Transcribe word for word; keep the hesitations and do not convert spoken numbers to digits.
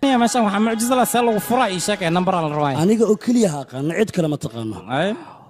يا ماشا waxaa mucjiso la soo lagu furay sheekay number la rawaay aniga oo kaliya aqaan cid kale ma taqaano ay